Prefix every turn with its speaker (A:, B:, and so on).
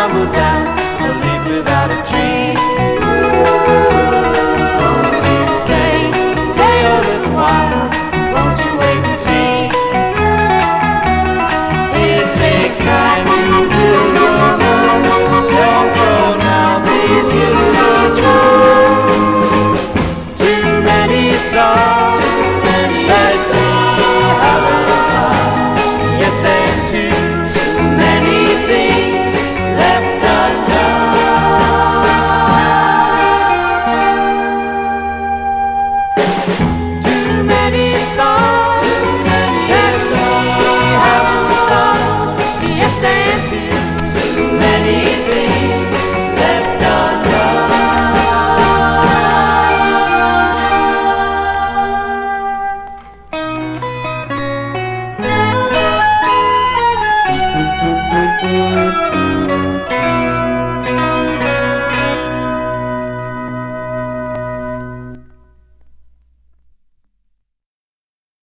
A: tumble down, a leaf without a tree. Won't you stay a little while? Won't you wait and see? It takes time to build your homes. Don't go now, please give it a try. Too many songs